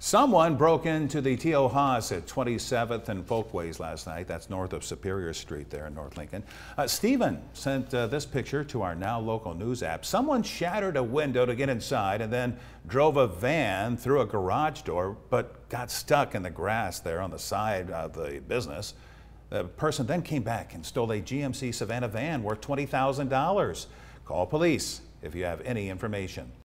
Someone broke into the T.O. Haas at 27th and Folkways last night. That's north of Superior Street there in North Lincoln. Stephen sent this picture to our Now Local News app. Someone shattered a window to get inside and then drove a van through a garage door, but got stuck in the grass there on the side of the business. The person then came back and stole a GMC Savannah van worth $20,000. Call police if you have any information.